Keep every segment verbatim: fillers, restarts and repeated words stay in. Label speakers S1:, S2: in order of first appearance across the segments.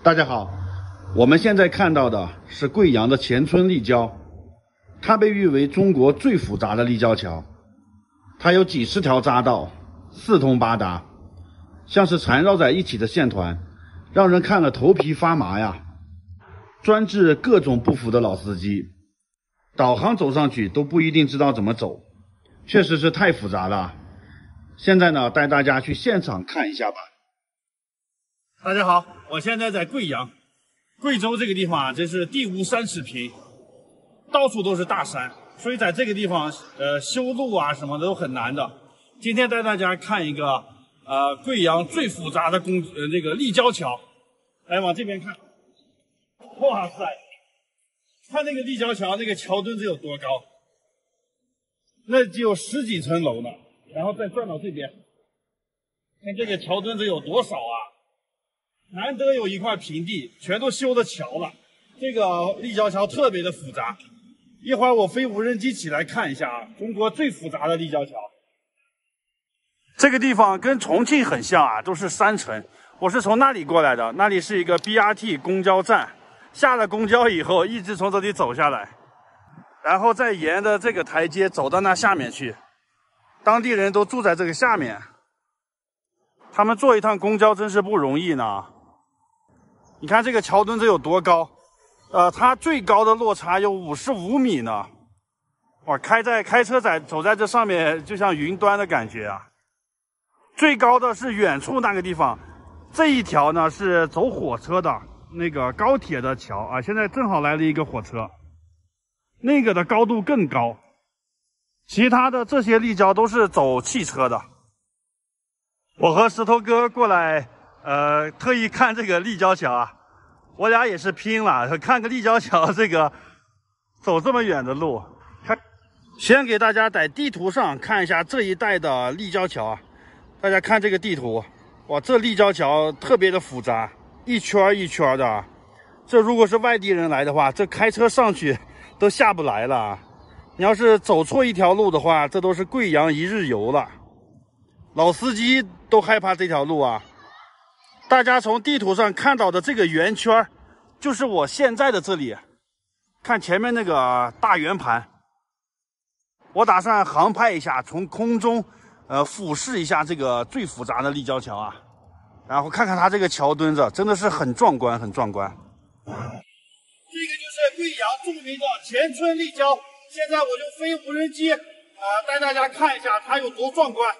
S1: 大家好，我们现在看到的是贵阳的黔春立交，它被誉为中国最复杂的立交桥。它有几十条匝道，四通八达，像是缠绕在一起的线团，让人看了头皮发麻呀。专治各种不服的老司机，导航走上去都不一定知道怎么走，确实是太复杂了。现在呢，带大家去现场看一下吧。大家好，我现在在贵阳，贵州这个地方啊，真是地无三尺平，到处都是大山，所以在这个地方，呃，修路啊什么的都很难的。今天带大家看一个，呃，贵阳最复杂的公呃那个立交桥。来，往这边看，哇塞，看那个立交桥，那个桥墩子有多高？那就有十几层楼呢。然后再转到这边，看这个桥墩子有多少啊！难得有一块平地，全都修的桥了。这个立交桥特别的复杂，一会儿我飞无人机起来看一下啊，中国最复杂的立交桥。这个地方跟重庆很像啊，都是山城。我是从那里过来的，那里是一个 B R T 公交站，下了公交以后，一直从这里走下来，然后再沿着这个台阶走到那下面去。当地人都住在这个下面，他们坐一趟公交真是不容易呢。你看这个桥墩子有多高？呃，它最高的落差有五十五米呢。哇，开在开车在走在这上面，就像云端的感觉啊。最高的是远处那个地方，这一条呢是走火车的那个高铁的桥啊。现在正好来了一个火车，那个的高度更高。其他的这些立交都是走汽车的。我和石头哥过来，呃，特意看这个立交桥啊，我俩也是拼了，看个立交桥这个走这么远的路。看，先给大家在地图上看一下这一带的立交桥啊，大家看这个地图，哇，这立交桥特别的复杂，一圈一圈的。这如果是外地人来的话，这开车上去都下不来了。你要是走错一条路的话，这都是贵阳一日游了。老司机都害怕这条路啊。大家从地图上看到的这个圆圈，就是我现在的这里。看前面那个大圆盘，我打算航拍一下，从空中呃俯视一下这个最复杂的立交桥啊，然后看看它这个桥墩子，真的是很壮观，很壮观。这个就是贵阳著名的黔春立交。现在我就飞无人机，啊、呃，带大家看一下它有多壮观。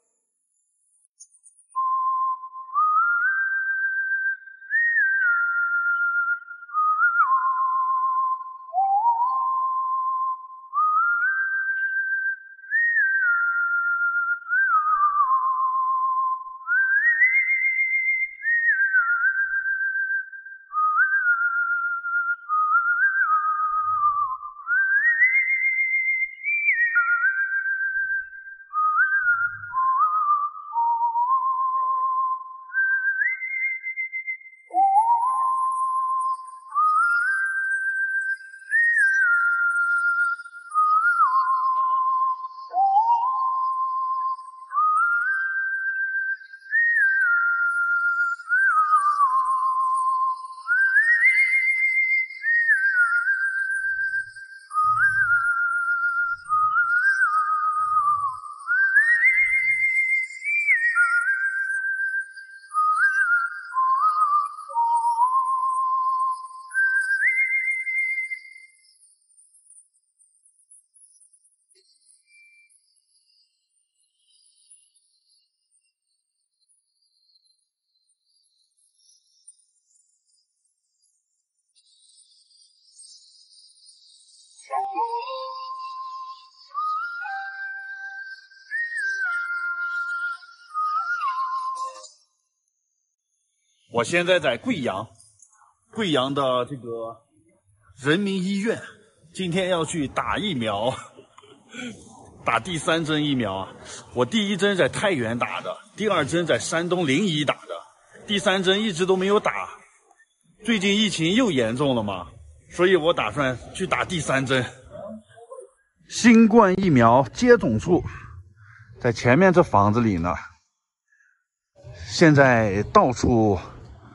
S1: 我现在在贵阳，贵阳的这个人民医院，今天要去打疫苗，打第三针疫苗啊。我第一针在太原打的，第二针在山东临沂打的，第三针一直都没有打。最近疫情又严重了嘛，所以我打算去打第三针。新冠疫苗接种处在前面这房子里呢。现在到处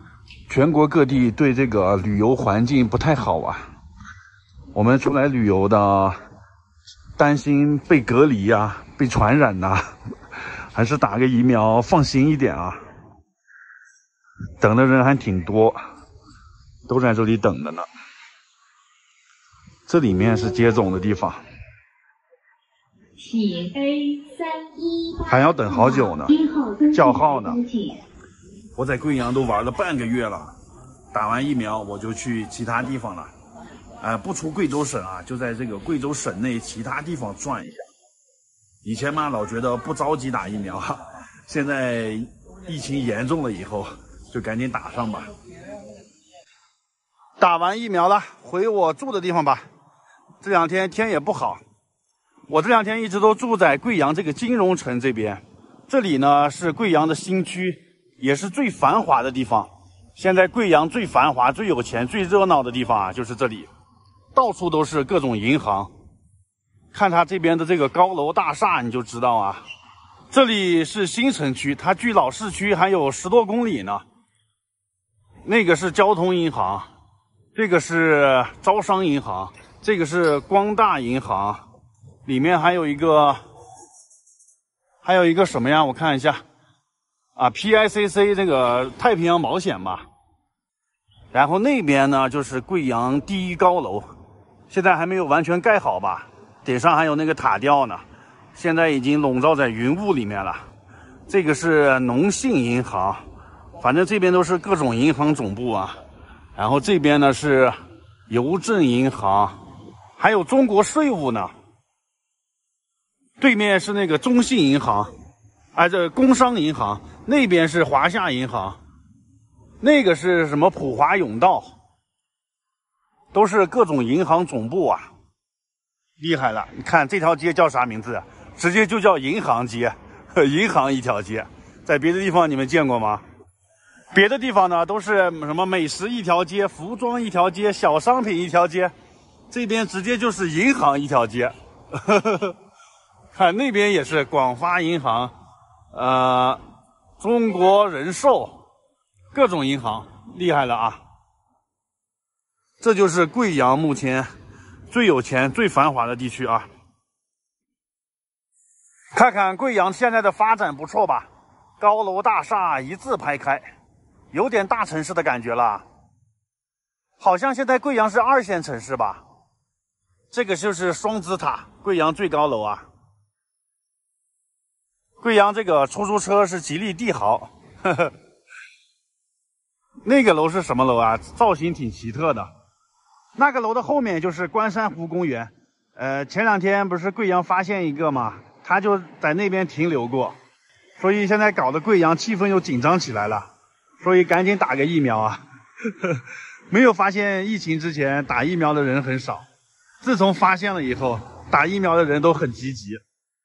S1: 全国各地对这个旅游环境不太好啊。我们出来旅游的，担心被隔离呀、啊，被传染呐、啊，还是打个疫苗放心一点啊。等的人还挺多，都在这里等着呢。这里面是接种的地方，
S2: 请 A 三一八
S1: 还要等好久呢，叫号呢。我在贵阳都玩了半个月了，打完疫苗我就去其他地方了，呃，不出贵州省啊，就在这个贵州省内其他地方转一下。以前嘛，老觉得不着急打疫苗，现在疫情严重了以后，就赶紧打上吧。打完疫苗了，回我住的地方吧。这两天天也不好，我这两天一直都住在贵阳这个金融城这边，这里呢是贵阳的新区，也是最繁华的地方。现在贵阳最繁华、最有钱、最热闹的地方啊，就是这里，到处都是各种银行。看它这边的这个高楼大厦，你就知道啊，这里是新城区，它距老市区还有十多公里呢。那个是交通银行，这个是招商银行，这个是光大银行，里面还有一个，还有一个什么呀？我看一下，啊 ，P I C C 这个太平洋保险吧。然后那边呢就是贵阳第一高楼，现在还没有完全盖好吧，顶上还有那个塔吊呢，现在已经笼罩在云雾里面了。这个是农信银行，反正这边都是各种银行总部啊。然后这边呢是邮政银行，还有中国税务呢。对面是那个中信银行，啊，这工商银行，那边是华夏银行，那个是什么普华永道，都是各种银行总部啊，厉害了！你看这条街叫啥名字？直接就叫银行街，银行一条街。在别的地方你们见过吗？别的地方呢都是什么美食一条街、服装一条街、小商品一条街，这边直接就是银行一条街。看那边也是广发银行，呃，中国人寿，各种银行，厉害了啊！这就是贵阳目前最有钱、最繁华的地区啊。看看贵阳现在的发展不错吧？高楼大厦一字排开，有点大城市的感觉了。好像现在贵阳是二线城市吧？这个就是双子塔，贵阳最高楼啊。贵阳这个出租车是吉利帝豪，呵呵。那个楼是什么楼啊？造型挺奇特的。那个楼的后面就是关山湖公园。呃，前两天不是贵阳发现一个吗？他就在那边停留过，所以现在搞得贵阳气氛又紧张起来了。所以赶紧打个疫苗啊！呵呵，没有发现疫情之前打疫苗的人很少，自从发现了以后，打疫苗的人都很积极。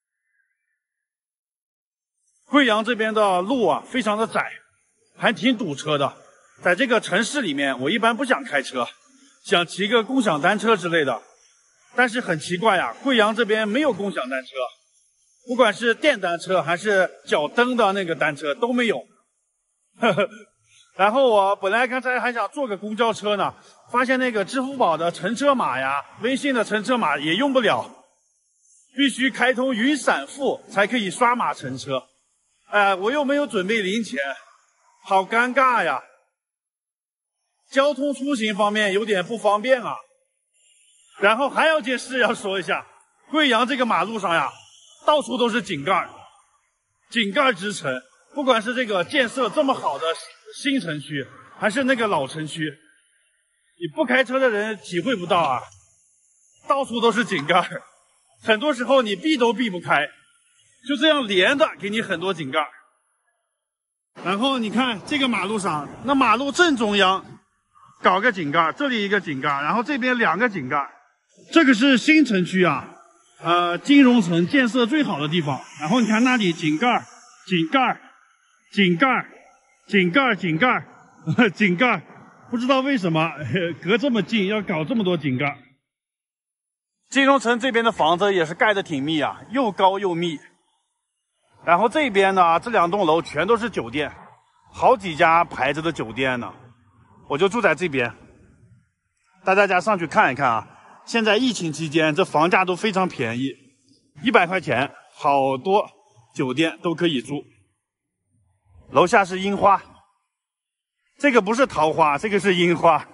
S1: 贵阳这边的路啊非常的窄，还挺堵车的。在这个城市里面，我一般不想开车，想骑个共享单车之类的。但是很奇怪呀，贵阳这边没有共享单车，不管是电单车还是脚蹬的那个单车都没有。呵呵。然后我本来刚才还想坐个公交车呢，发现那个支付宝的乘车码呀、微信的乘车码也用不了，必须开通云闪付才可以刷码乘车。哎、呃，我又没有准备零钱，好尴尬呀！交通出行方面有点不方便啊。然后还有件事要说一下，贵阳这个马路上呀，到处都是井盖，井盖之城。不管是这个建设这么好的新城区，还是那个老城区，你不开车的人体会不到啊。到处都是井盖，很多时候你避都避不开。就这样连着给你很多井盖，然后你看这个马路上，那马路正中央搞个井盖，这里一个井盖，然后这边两个井盖。这个是新城区啊，呃，金融城建设最好的地方。然后你看那里井盖、井盖、井盖、井盖、井盖、井盖，不知道为什么隔这么近要搞这么多井盖。金融城这边的房子也是盖得挺密啊，又高又密。然后这边呢，这两栋楼全都是酒店，好几家牌子的酒店呢。 我就住在这边，带大家上去看一看啊。现在疫情期间，这房价都非常便宜，一百块钱，好多酒店都可以住。楼下是樱花，这个不是桃花，这个是樱花。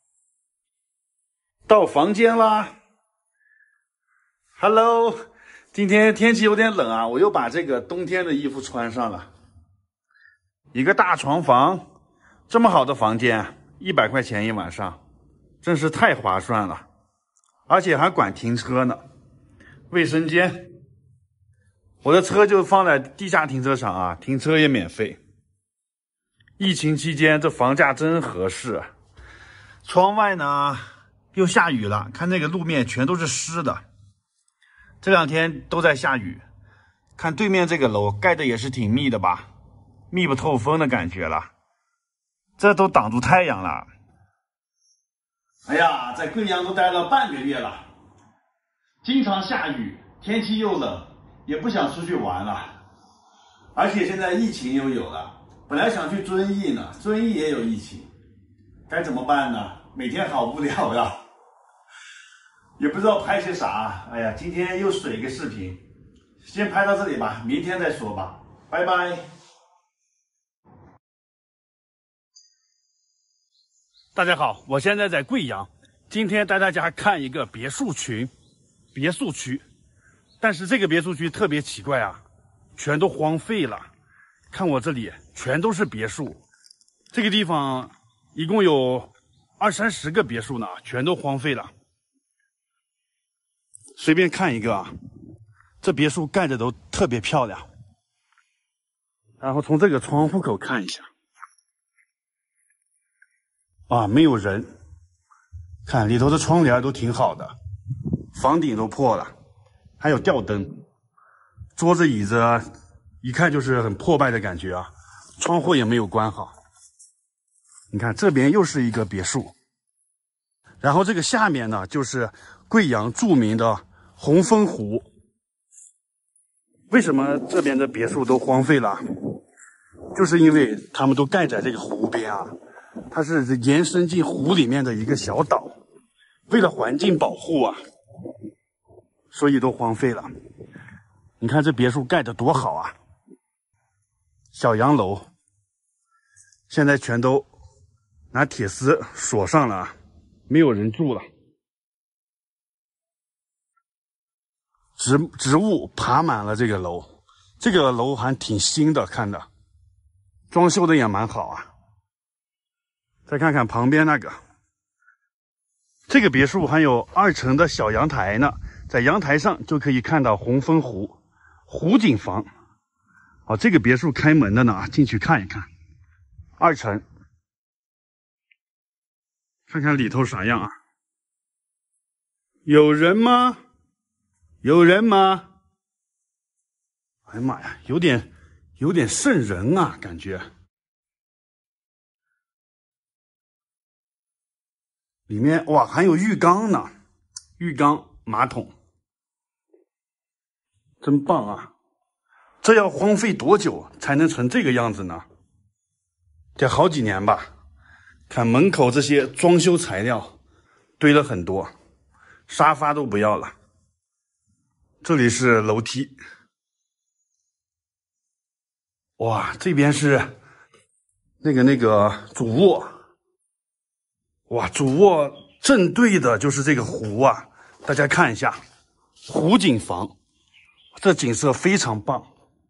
S1: 到房间啦 ，Hello， 今天天气有点冷啊，我又把这个冬天的衣服穿上了。一个大床房，这么好的房间，一百块钱一晚上，真是太划算了。而且还管停车呢。卫生间，我的车就放在地下停车场啊，停车也免费。疫情期间这房价真合适。窗外呢又下雨了，看那个路面全都是湿的。这两天都在下雨。看对面这个楼盖的也是挺密的吧，密不透风的感觉了。这都挡住太阳了。哎呀，在贵阳都待了半个月了，经常下雨，天气又冷，也不想出去玩了。而且现在疫情又有了，本来想去遵义呢，遵义也有疫情，该怎么办呢？每天好无聊呀，也不知道拍些啥。哎呀，今天又水一个视频，先拍到这里吧，明天再说吧，拜拜。大家好，我现在在贵阳，今天带大家看一个别墅群、别墅区。但是这个别墅区特别奇怪啊，全都荒废了。看我这里全都是别墅，这个地方一共有二三十个别墅呢，全都荒废了。随便看一个啊，这别墅盖的都特别漂亮。然后从这个窗户口看一下。啊，没有人，看里头的窗帘都挺好的，房顶都破了，还有吊灯，桌子椅子一看就是很破败的感觉啊，窗户也没有关好。你看这边又是一个别墅，然后这个下面呢就是贵阳著名的红枫湖。为什么这边的别墅都荒废了？就是因为他们都盖在这个湖边啊。它是延伸进湖里面的一个小岛，为了环境保护啊，所以都荒废了。你看这别墅盖得多好啊！小洋楼，现在全都拿铁丝锁上了，没有人住了。植植物爬满了这个楼，这个楼还挺新的，看的，装修的也蛮好啊。再看看旁边那个，这个别墅还有二层的小阳台呢，在阳台上就可以看到红枫湖，湖景房。好，这个别墅开门的呢，进去看一看。二层，看看里头啥样啊？有人吗？有人吗？哎呀妈呀，有点有点瘆人啊，感觉。里面哇还有浴缸呢，浴缸马桶，真棒啊！这要荒废多久才能成这个样子呢？得好几年吧。看门口这些装修材料堆了很多，沙发都不要了。这里是楼梯，哇，这边是那个那个主卧。哇，主卧正对的就是这个湖啊，大家看一下，湖景房，这景色非常棒。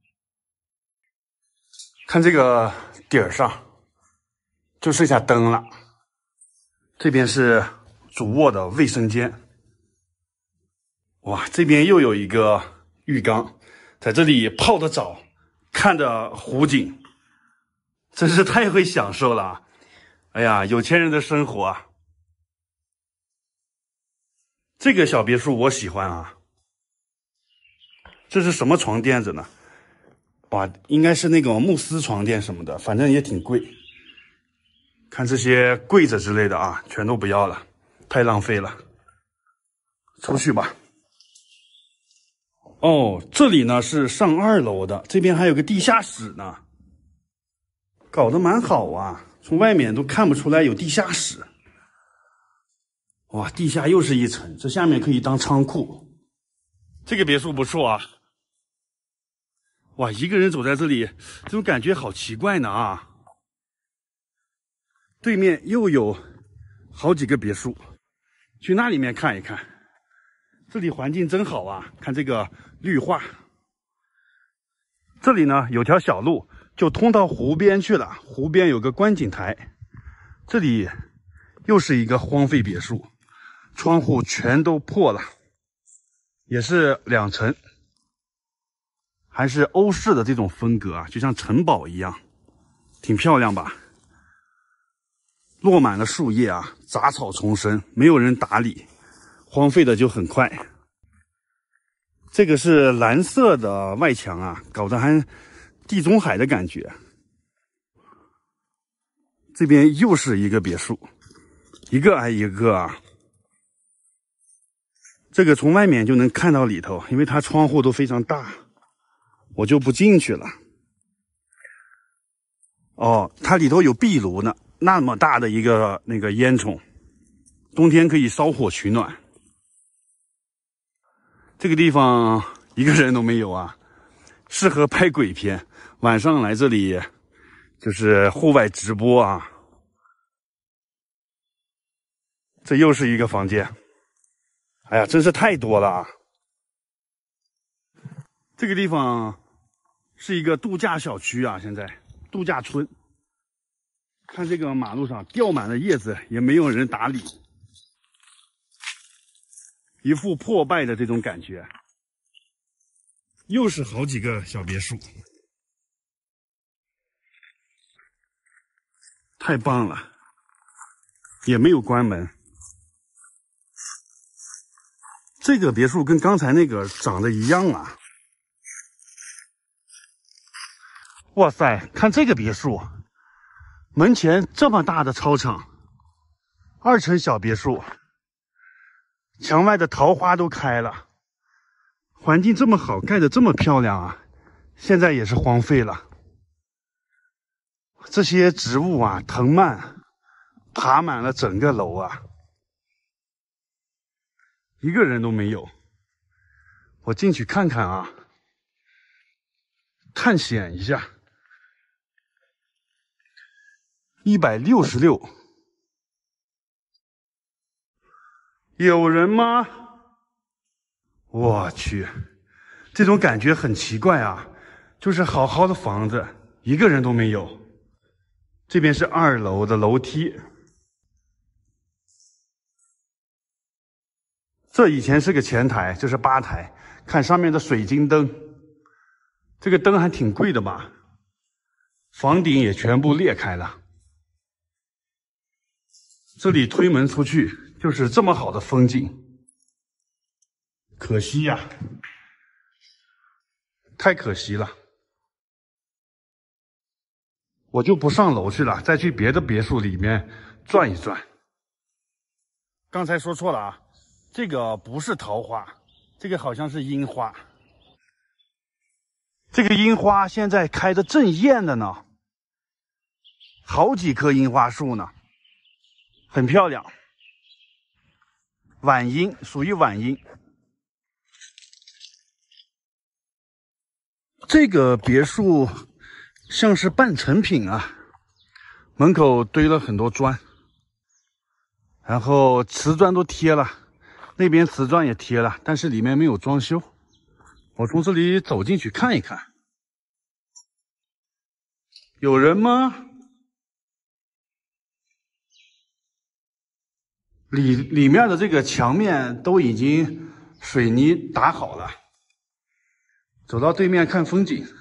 S1: 看这个顶儿上，就剩下灯了。这边是主卧的卫生间。哇，这边又有一个浴缸，在这里泡的澡，看着湖景，真是太会享受了啊！哎呀，有钱人的生活啊！这个小别墅我喜欢啊。这是什么床垫子呢？哇，应该是那种慕斯床垫什么的，反正也挺贵。看这些柜子之类的啊，全都不要了，太浪费了。出去吧。哦，这里呢是上二楼的，这边还有个地下室呢，搞得蛮好啊。 从外面都看不出来有地下室。哇，地下又是一层，这下面可以当仓库。这个别墅不错啊。哇，一个人走在这里，这种感觉好奇怪呢啊！对面又有好几个别墅，去那里面看一看。这里环境真好啊，看这个绿化。这里呢有条小路就通到湖边去了，湖边有个观景台。这里又是一个荒废别墅，窗户全都破了，也是两层，还是欧式的这种风格啊，就像城堡一样，挺漂亮吧？落满了树叶啊，杂草丛生，没有人打理，荒废的就很快。这个是蓝色的外墙啊，搞得还地中海的感觉。这边又是一个别墅，一个挨一个啊。这个从外面就能看到里头，因为它窗户都非常大，我就不进去了。哦，它里头有壁炉呢，那么大的一个那个烟囱，冬天可以烧火取暖。这个地方一个人都没有啊，适合拍鬼片。晚上来这里就是户外直播啊。这又是一个房间，哎呀，真是太多了啊！这个地方是一个度假小区啊，现在度假村。看这个马路上掉满了叶子，也没有人打理，一副破败的这种感觉。又是好几个小别墅，太棒了，也没有关门。这个别墅跟刚才那个长得一样啊！哇塞，看这个别墅，门前这么大的操场，二层小别墅，墙外的桃花都开了，环境这么好，盖得这么漂亮啊！现在也是荒废了。这些植物啊，藤蔓爬满了整个楼啊，一个人都没有。我进去看看啊，探险一下。一百六十六，有人吗？我去，这种感觉很奇怪啊，就是好好的房子，一个人都没有。这边是二楼的楼梯，这以前是个前台，这是吧台，看上面的水晶灯，这个灯还挺贵的吧？房顶也全部裂开了。这里推门出去就是这么好的风景，可惜呀，太可惜了。我就不上楼去了，再去别的别墅里面转一转。刚才说错了啊，这个不是桃花，这个好像是樱花。这个樱花现在开得正艳的呢，好几棵樱花树呢，很漂亮。晚樱，属于晚樱。这个别墅像是半成品啊，门口堆了很多砖，然后瓷砖都贴了，那边瓷砖也贴了，但是里面没有装修。我从这里走进去看一看，有人吗？里里面的这个墙面都已经水泥打好了。走到对面看风景。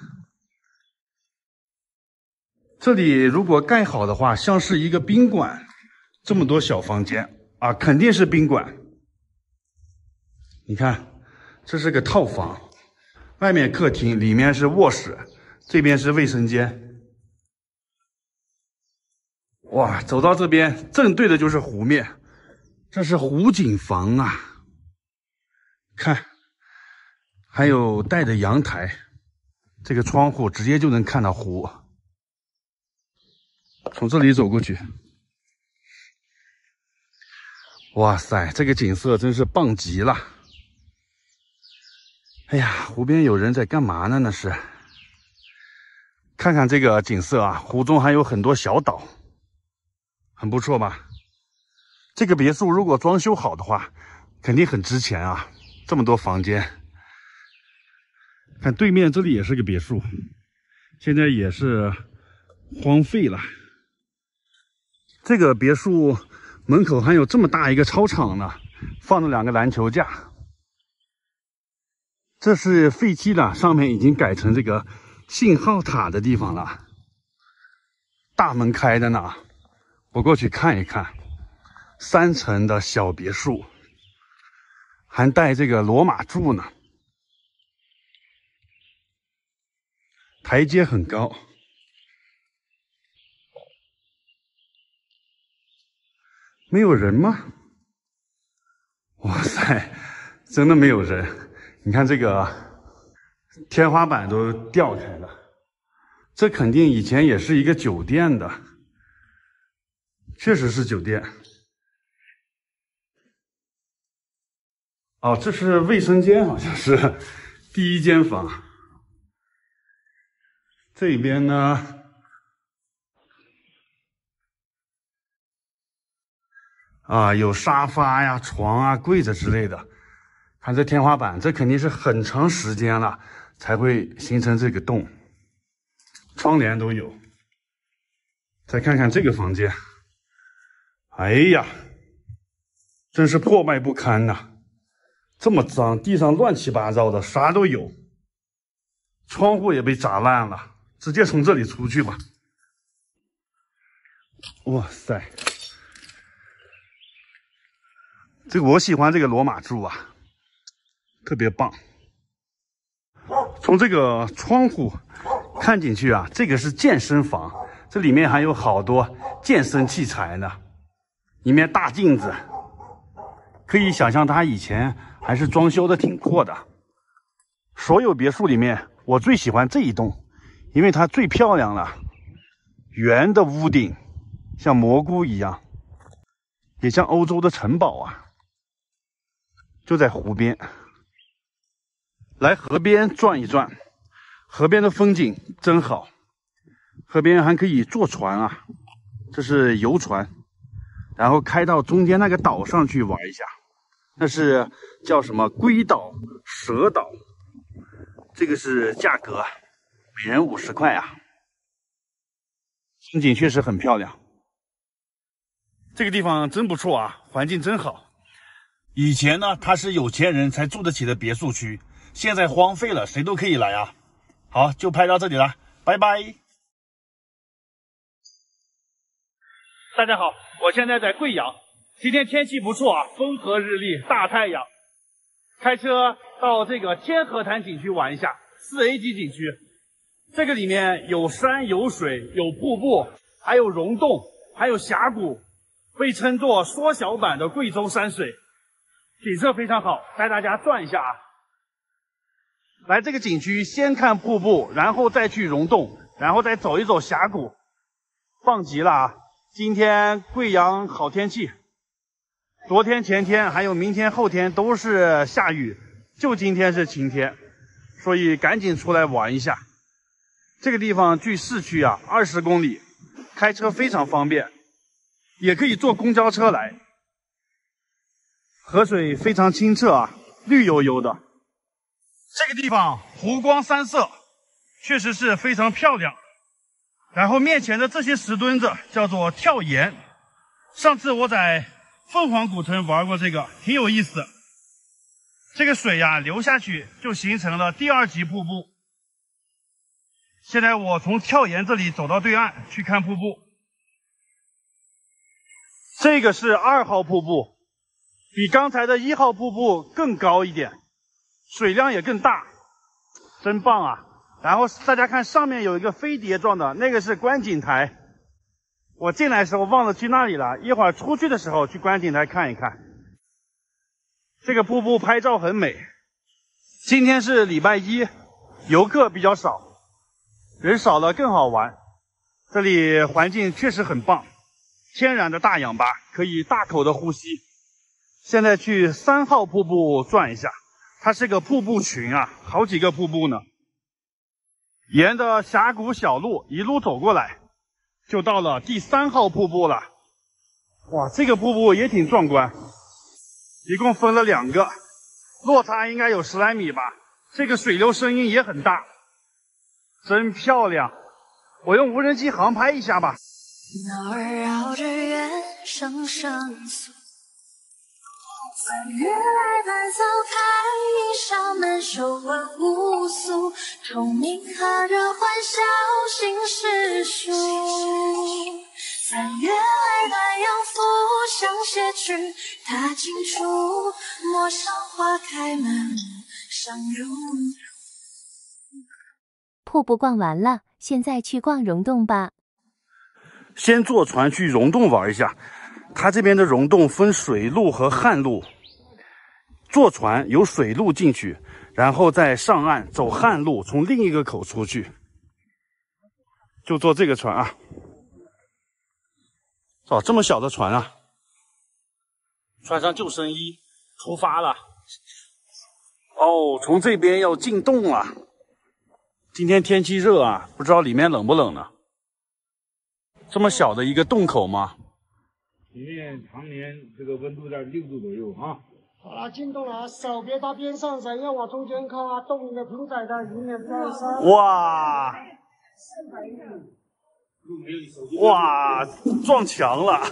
S1: 这里如果盖好的话，像是一个宾馆，这么多小房间啊，肯定是宾馆。你看，这是个套房，外面客厅，里面是卧室，这边是卫生间。哇，走到这边，正对的就是湖面，这是湖景房啊。看，还有带着阳台，这个窗户直接就能看到湖。 从这里走过去。哇塞，这个景色真是棒极了！哎呀，湖边有人在干嘛呢？那是。看看这个景色啊，湖中还有很多小岛，很不错吧？这个别墅如果装修好的话，肯定很值钱啊！这么多房间。看对面这里也是个别墅，现在也是荒废了。这个别墅门口还有这么大一个操场呢，放了两个篮球架。这是废弃的，上面已经改成这个信号塔的地方了。大门开的呢，我过去看一看。三层的小别墅，还带这个罗马柱呢。台阶很高。没有人吗？哇塞，真的没有人！你看这个天花板都掉开了，这肯定以前也是一个酒店的，确实是酒店。哦，这是卫生间，好像是第一间房。这边呢，啊，有沙发呀、床啊、柜子之类的。看这天花板，这肯定是很长时间了才会形成这个洞。窗帘都有。再看看这个房间，哎呀，真是破败不堪呐！这么脏，地上乱七八糟的，啥都有。窗户也被砸烂了，直接从这里出去吧。哇塞，这个我喜欢这个罗马柱啊，特别棒。从这个窗户看进去啊，这个是健身房，这里面还有好多健身器材呢，里面大镜子，可以想象它以前还是装修的挺破的。所有别墅里面，我最喜欢这一栋，因为它最漂亮了，圆的屋顶，像蘑菇一样，也像欧洲的城堡啊。就在湖边，来河边转一转，河边的风景真好。河边还可以坐船啊，这是游船，然后开到中间那个岛上去玩一下，那是叫什么龟岛、蛇岛。这个是价格，每人五十块啊。风景确实很漂亮，这个地方真不错啊，环境真好。以前呢，它是有钱人才住得起的别墅区，现在荒废了，谁都可以来啊。好，就拍到这里了，拜拜。大家好，我现在在贵阳，今天天气不错啊，风和日丽，大太阳。开车到这个天河滩景区玩一下，四 A 级景区。这个里面有山有水有瀑布，还有溶洞，还有峡谷，被称作缩小版的贵州山水，景色非常好，带大家转一下啊。来这个景区先看瀑布，然后再去溶洞，然后再走一走峡谷，棒极了啊！今天贵阳好天气，昨天前天还有明天后天都是下雨，就今天是晴天，所以赶紧出来玩一下。这个地方距市区啊二十公里，开车非常方便，也可以坐公交车来。河水非常清澈啊，绿油油的。这个地方湖光山色，确实是非常漂亮。然后面前的这些石墩子叫做跳岩，上次我在凤凰古城玩过这个，挺有意思。这个水呀流下去就形成了第二级瀑布。现在我从跳岩这里走到对岸去看瀑布。这个是二号瀑布，比刚才的一号瀑布更高一点，水量也更大，真棒啊！然后大家看上面有一个飞碟状的，那个是观景台。我进来的时候忘了去那里了，一会儿出去的时候去观景台看一看。这个瀑布拍照很美。今天是礼拜一，游客比较少，人少了更好玩。 这里环境确实很棒，天然的大氧吧，可以大口的呼吸。现在去三号瀑布转一下，它是个瀑布群啊，好几个瀑布呢。沿着峡谷小路一路走过来，就到了第三号瀑布了。哇，这个瀑布也挺壮观，一共分了两个，落差应该有十来米吧。这个水流声音也很大，真漂亮。我用无人机航拍一下吧。
S3: 脑儿绕着远声声诉，三月来伴奏开一扇门，手挽无数，虫鸣和着欢笑心事书。三月来暖阳拂向斜去，踏进处，陌上花开门，上如
S4: 瀑布逛完了，现在去逛溶洞吧。
S1: 先坐船去溶洞玩一下，它这边的溶洞分水路和旱路。坐船由水路进去，然后再上岸走旱路，从另一个口出去。就坐这个船啊。哦，这么小的船啊！穿上救生衣，出发了。哦，从这边要进洞了。今天天气热啊，不知道里面冷不冷呢？这么小的一个洞口吗？
S5: 里面常年这个温度在六度左右啊。
S6: 好了，进洞了，手别到边上，人要往中间靠啊，洞里的平窄的，以免撞伤。
S1: 哇！哇，撞墙了！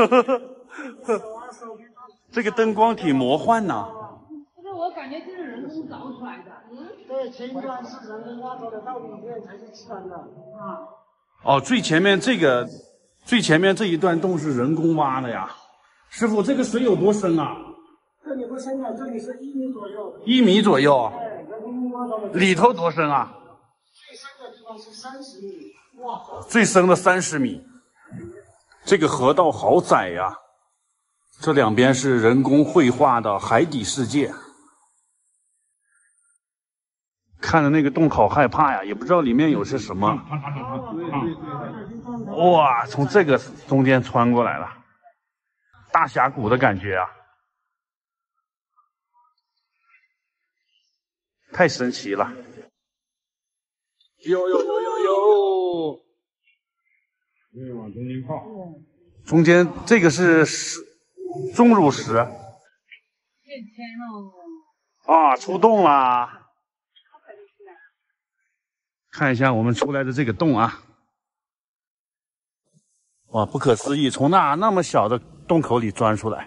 S1: 这个灯光挺魔幻呐。
S7: 这个我感觉就是人工凿出来的。嗯，
S6: 对，前一段是人工挖出的，到里面才是自然的啊。
S1: 哦，最前面这个，最前面这一段洞是人工挖的呀。师傅，这个水有多深啊？
S6: 这里不深的，这里是一米左右。
S1: 一米左右。
S6: 对，人工挖到的。
S1: 里头多深啊？
S6: 最深的地方是三十米。哇！
S1: 最深的三十米。这个河道好窄呀，这两边是人工绘画的海底世界。看着那个洞好害怕呀，也不知道里面有些什么。哇，从这个中间穿过来了，大峡谷的感觉啊，太神奇了！有有有有有，
S5: 因为往中间靠。
S1: 中间这个是石钟乳石。
S7: 变天了。
S1: 啊，出洞啦！看一下我们出来的这个洞啊，哇，不可思议，从那那么小的洞口里钻出来，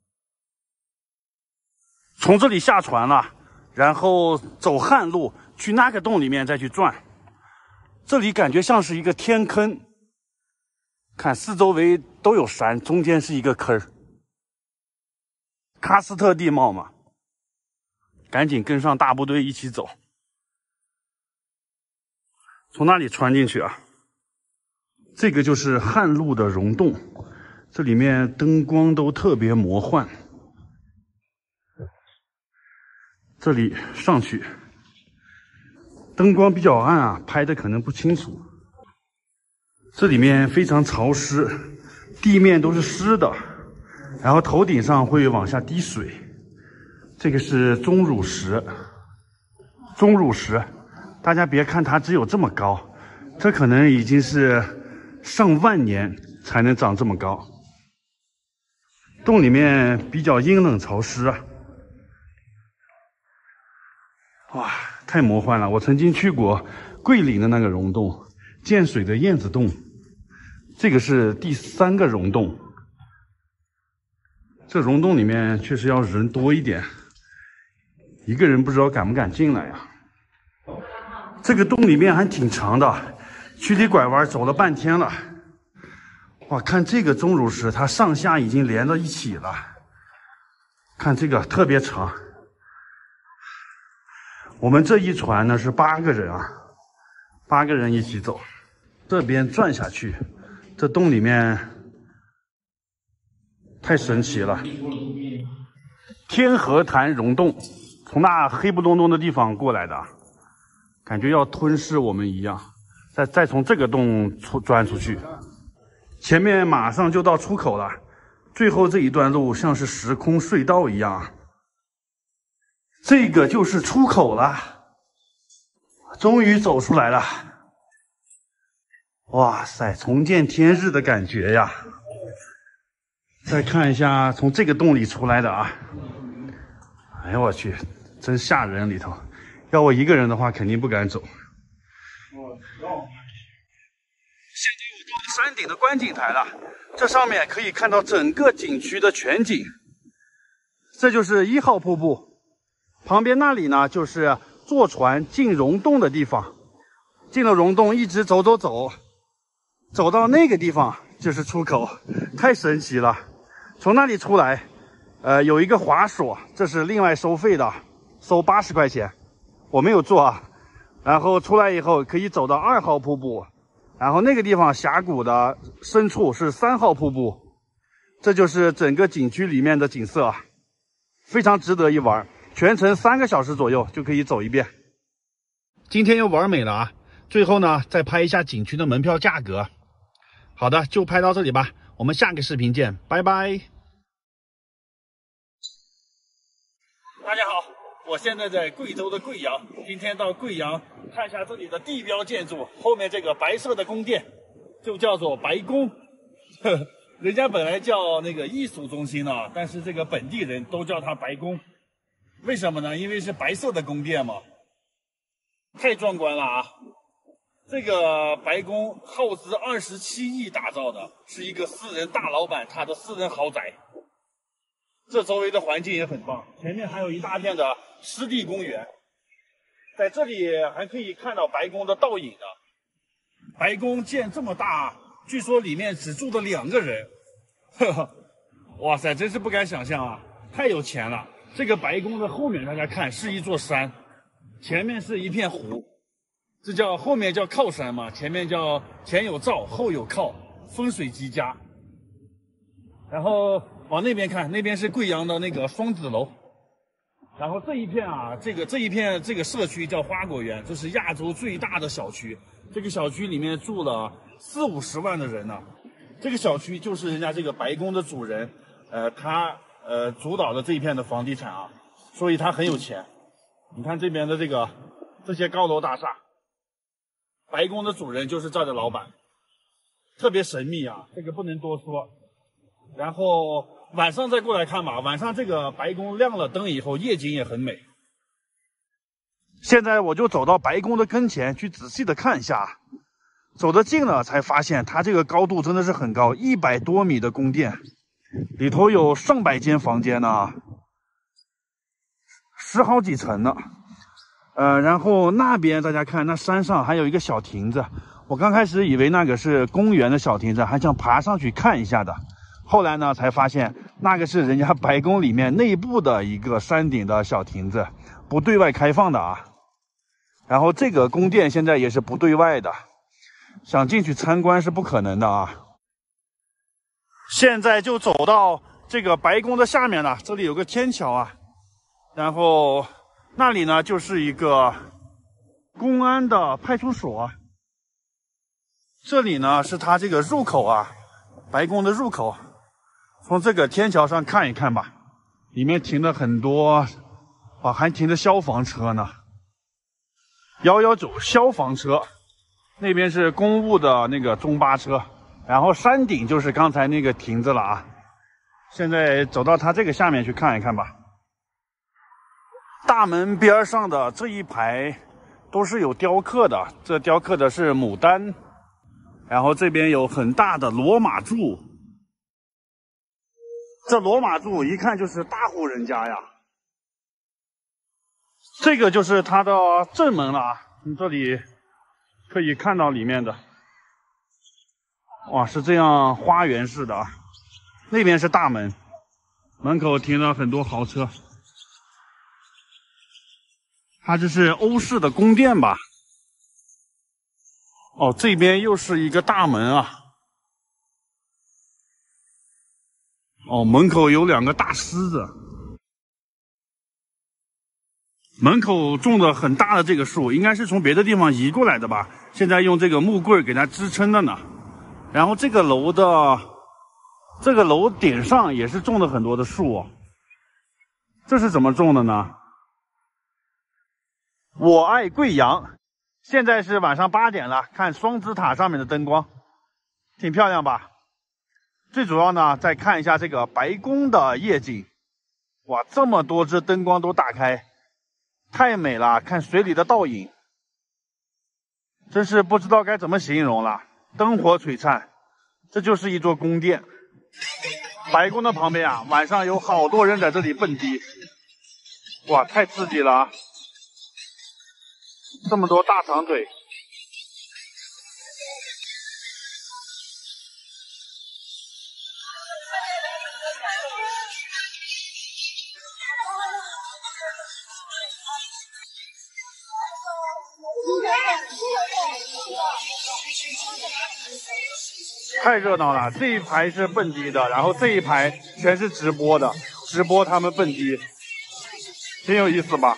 S1: 从这里下船了，然后走旱路去那个洞里面再去转。这里感觉像是一个天坑，看四周围都有山，中间是一个坑，喀斯特地貌嘛，赶紧跟上大部队一起走。从那里穿进去啊，这个就是旱路的溶洞，这里面灯光都特别魔幻。这里上去，灯光比较暗啊，拍的可能不清楚。这里面非常潮湿，地面都是湿的，然后头顶上会往下滴水。这个是钟乳石，钟乳石。大家别看它只有这么高，这可能已经是上万年才能长这么高。洞里面比较阴冷潮湿啊，哇，太魔幻了！我曾经去过桂林的那个溶洞，建水的燕子洞，这个是第三个溶洞。这溶洞里面确实要人多一点，一个人不知道敢不敢进来呀。这个洞里面还挺长的，曲里拐弯走了半天了。哇，看这个钟乳石，它上下已经连到一起了。看这个特别长。我们这一船呢是八个人啊，八个人一起走。这边转下去，这洞里面太神奇了。天河潭溶洞，从那黑不隆咚的地方过来的。感觉要吞噬我们一样， 再再从这个洞出钻出去，前面马上就到出口了。最后这一段路像是时空隧道一样，这个就是出口了，终于走出来了。哇塞，重见天日的感觉呀！再看一下从这个洞里出来的啊，哎呦我去，真吓人里头。要我一个人的话，肯定不敢走。现在我到了山顶的观景台了，这上面可以看到整个景区的全景。这就是一号瀑布，旁边那里呢就是坐船进溶洞的地方。进了溶洞，一直走走走，走到那个地方就是出口，太神奇了。从那里出来，呃，有一个滑索，这是另外收费的，收八十块钱。我没有做啊，然后出来以后可以走到二号瀑布，然后那个地方峡谷的深处是三号瀑布，这就是整个景区里面的景色，非常值得一玩，全程三个小时左右就可以走一遍。今天又玩美了啊！最后呢，再拍一下景区的门票价格。好的，就拍到这里吧，我们下个视频见，拜拜。大家好。我现在在贵州的贵阳，今天到贵阳看一下这里的地标建筑，后面这个白色的宫殿就叫做白宫，呵呵，人家本来叫那个艺术中心呢，但是这个本地人都叫它白宫，为什么呢？因为是白色的宫殿嘛，太壮观了啊！这个白宫耗资二十七亿打造的，是一个私人大老板他的私人豪宅。这周围的环境也很棒，前面还有一大片的湿地公园，在这里还可以看到白宫的倒影的。白宫建这么大，据说里面只住了两个人，呵呵，哇塞，真是不敢想象啊，太有钱了。这个白宫的后面大家看是一座山，前面是一片湖，这叫后面叫靠山嘛，前面叫前有照后有靠，风水极佳。然后往那边看，那边是贵阳的那个双子楼。然后这一片啊，这个这一片这个社区叫花果园，这是亚洲最大的小区。这个小区里面住了四五十万的人呢。这个小区就是人家这个白宫的主人，呃，他呃主导的这一片的房地产啊，所以他很有钱。你看这边的这个这些高楼大厦，白宫的主人就是这儿的老板，特别神秘啊，这个不能多说。然后晚上再过来看吧，晚上这个白宫亮了灯以后，夜景也很美。现在我就走到白宫的跟前去仔细的看一下，走得近了才发现它这个高度真的是很高，一百多米的宫殿，里头有上百间房间呢，十好几层呢。呃，然后那边大家看，那山上还有一个小亭子，我刚开始以为那个是公园的小亭子，还想爬上去看一下的。后来呢，才发现那个是人家白宫里面内部的一个山顶的小亭子，不对外开放的啊。然后这个宫殿现在也是不对外的，想进去参观是不可能的啊。现在就走到这个白宫的下面了，这里有个天桥啊，然后那里呢就是一个公安的派出所，这里呢是它这个入口啊，白宫的入口。从这个天桥上看一看吧，里面停了很多，啊，还停着消防车呢。一一九消防车，那边是公务的那个中巴车，然后山顶就是刚才那个亭子了啊。现在走到它这个下面去看一看吧。大门边上的这一排都是有雕刻的，这雕刻的是牡丹，然后这边有很大的罗马柱。这罗马柱一看就是大户人家呀，这个就是它的正门了啊，你这里可以看到里面的，哇，是这样花园式的啊。那边是大门，门口停了很多豪车，它这是欧式的宫殿吧？哦，这边又是一个大门啊。哦，门口有两个大狮子， 门口种的很大的这个树，应该是从别的地方移过来的吧？现在用这个木棍给它支撑的呢。然后这个楼的这个楼顶上也是种了很多的树哦。这是怎么种的呢？我爱贵阳。现在是晚上八点了，看双子塔上面的灯光，挺漂亮吧？最主要呢，再看一下这个白宫的夜景。哇，这么多只灯光都打开，太美了！看水里的倒影，真是不知道该怎么形容了。灯火璀璨，这就是一座宫殿。白宫的旁边啊，晚上有好多人在这里蹦迪，哇，太刺激了啊！这么多大长腿。太热闹了，这一排是蹦迪的，然后这一排全是直播的，直播他们蹦迪，挺有意思吧？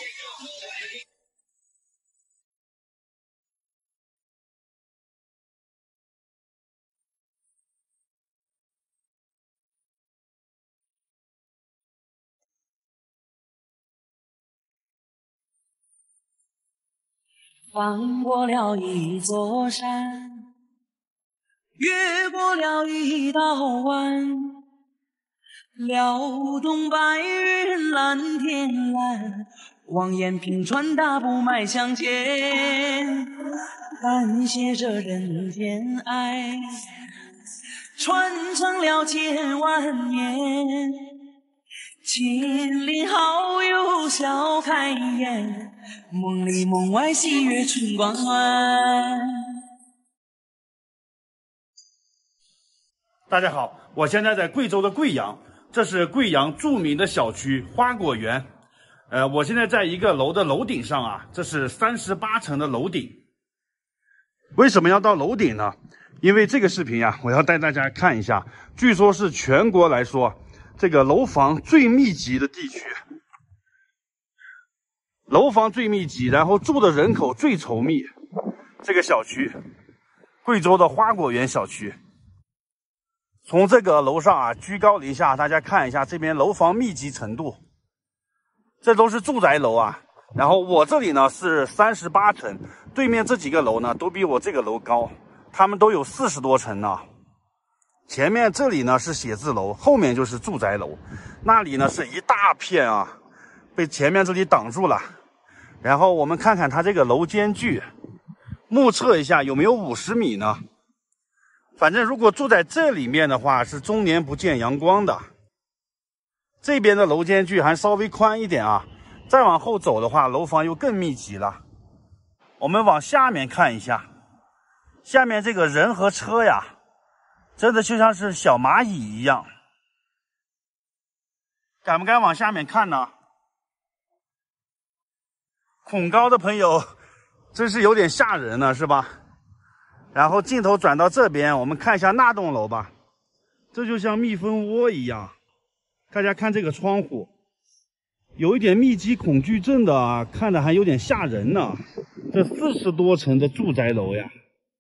S3: 翻过了一座山，越过了一道弯，撩动白云蓝天蓝，望眼平川大步迈向前，感谢这人间爱，传承了千万年，亲邻好友笑开颜，梦里梦外喜悦春光暖。
S1: 大家好，我现在在贵州的贵阳，这是贵阳著名的小区花果园。呃，我现在在一个楼的楼顶上啊，这是三十八层的楼顶。为什么要到楼顶呢？因为这个视频啊，我要带大家看一下，据说是全国来说这个楼房最密集的地区，楼房最密集，然后住的人口最稠密，这个小区，贵州的花果园小区。从这个楼上啊，居高临下，大家看一下这边楼房密集程度，这都是住宅楼啊。然后我这里呢是三十八层，对面这几个楼呢都比我这个楼高，他们都有四十多层呢。前面这里呢是写字楼，后面就是住宅楼，那里呢是一大片啊，被前面这里挡住了。然后我们看看它这个楼间距，目测一下有没有五十米呢？反正如果住在这里面的话，是终年不见阳光的。这边的楼间距还稍微宽一点啊，再往后走的话，楼房又更密集了。我们往下面看一下，下面这个人和车呀，真的就像是小蚂蚁一样。敢不敢往下面看呢？恐高的朋友真是有点吓人呢，是吧？然后镜头转到这边，我们看一下那栋楼吧。这就像蜜蜂窝一样，大家看这个窗户，有一点密集恐惧症的啊，看着还有点吓人呢。这四十多层的住宅楼呀！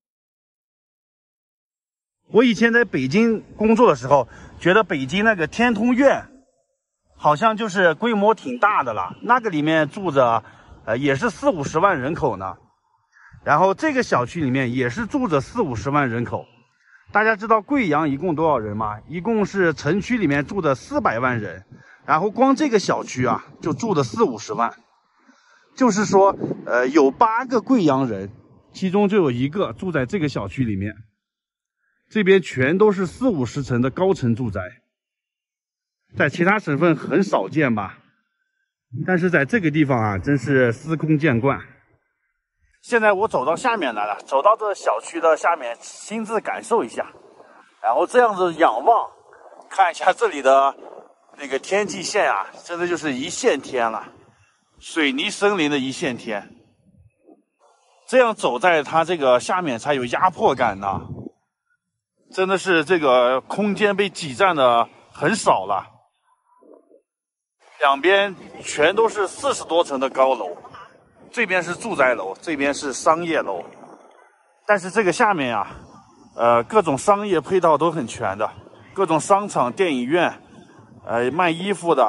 S1: 我以前在北京工作的时候，觉得北京那个天通苑好像就是规模挺大的了，那个里面住着呃也是四五十万人口呢。然后这个小区里面也是住着四五十万人口。大家知道贵阳一共多少人吗？一共是城区里面住的四百万人，然后光这个小区啊就住的四五十万。就是说呃有八个贵阳人，其中就有一个住在这个小区里面。这边全都是四五十层的高层住宅，在其他省份很少见吧，但是在这个地方啊真是司空见惯。现在我走到下面来了，走到这小区的下面，亲自感受一下，然后这样子仰望，看一下这里的那个天际线啊，真的就是一线天了，水泥森林的一线天。这样走在它这个下面才有压迫感呢，真的是这个空间被挤占的很少了。 两边全都是四十多层的高楼，这边是住宅楼，这边是商业楼。但是这个下面呀，呃，各种商业配套都很全的，各种商场、电影院，呃，卖衣服的，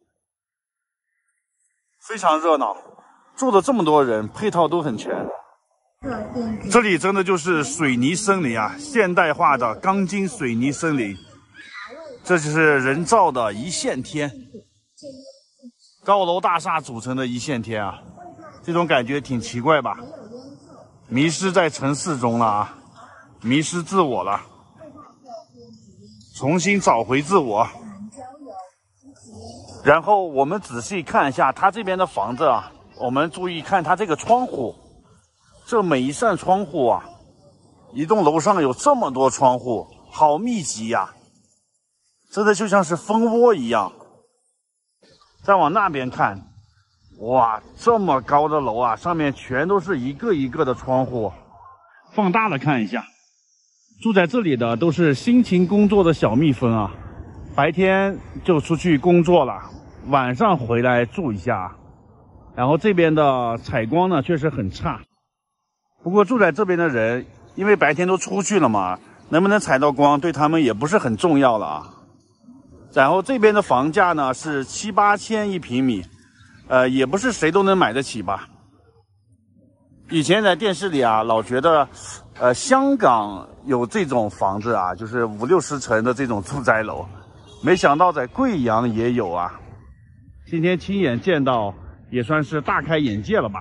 S1: 非常热闹。住了这么多人，配套都很全。这里真的就是水泥森林啊，现代化的钢筋水泥森林。这就是人造的一线天，高楼大厦组成的一线天啊，这种感觉挺奇怪吧？迷失在城市中了啊，迷失自我了，重新找回自我。然后我们仔细看一下它这边的房子啊，我们注意看它这个窗户，这每一扇窗户啊，一栋楼上有这么多窗户，好密集呀、啊，真的就像是蜂窝一样。再往那边看，哇，这么高的楼啊，上面全都是一个一个的窗户。放大了看一下，住在这里的都是辛勤工作的小蜜蜂啊，白天就出去工作了，晚上回来住一下。然后这边的采光呢确实很差，不过住在这边的人因为白天都出去了嘛，能不能采到光对他们也不是很重要了啊。然后这边的房价呢是七八千一平米，呃，也不是谁都能买得起吧。以前在电视里啊，老觉得，呃，香港有这种房子啊，就是五六十层的这种住宅楼，没想到在贵阳也有啊。今天亲眼见到，也算是大开眼界了吧。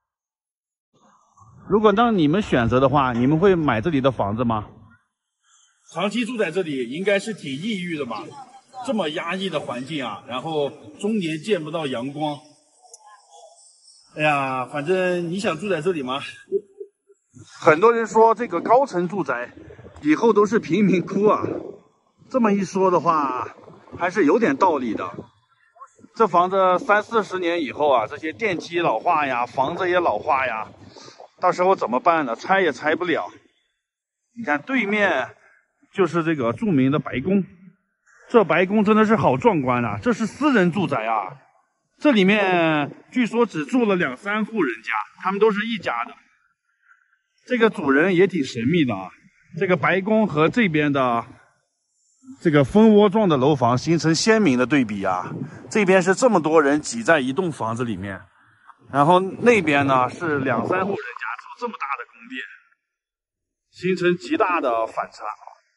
S1: 如果让你们选择的话，你们会买这里的房子吗？长期住在这里应该是挺抑郁的吧？这么压抑的环境啊，然后终年见不到阳光。哎呀，反正你想住在这里吗？很多人说这个高层住宅以后都是贫民窟啊，这么一说的话，还是有点道理的。这房子三四十年以后啊，这些电梯老化呀，房子也老化呀，到时候怎么办呢？拆也拆不了。你看对面就是这个著名的白宫，这白宫真的是好壮观啊！这是私人住宅啊，这里面据说只住了两三户人家，他们都是一家的。这个主人也挺神秘的啊，这个白宫和这边的这个蜂窝状的楼房形成鲜明的对比啊。这边是这么多人挤在一栋房子里面，然后那边呢是两三户人家住这么大的宫殿，形成极大的反差。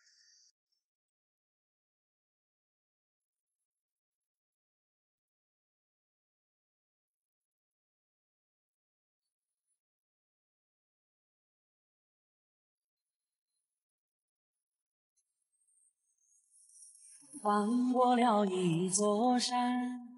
S3: 翻过了一座山，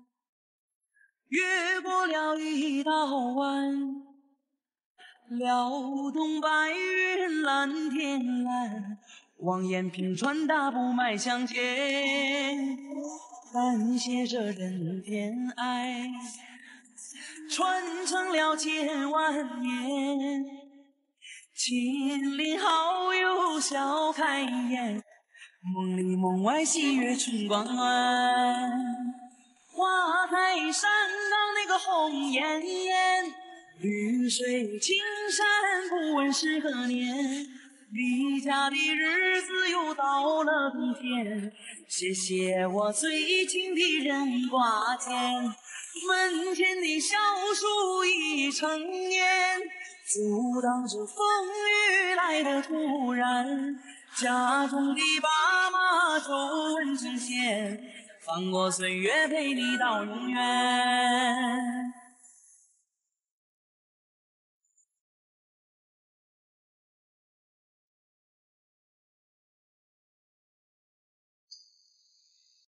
S3: 越过了一道弯，撩动白云蓝天蓝，望眼平川大步迈向前，感谢这人天爱，传承了千万年，亲邻好友笑开颜，梦里梦外喜悦春光暖，花开山岗那个红艳艳，绿水青山不问是何年，离家的日子又到了冬天，谢谢我最亲的人挂牵，门前的小树已成年，阻挡着风雨来的突然，家中的爸妈皱纹直现，翻过岁月陪你到永远。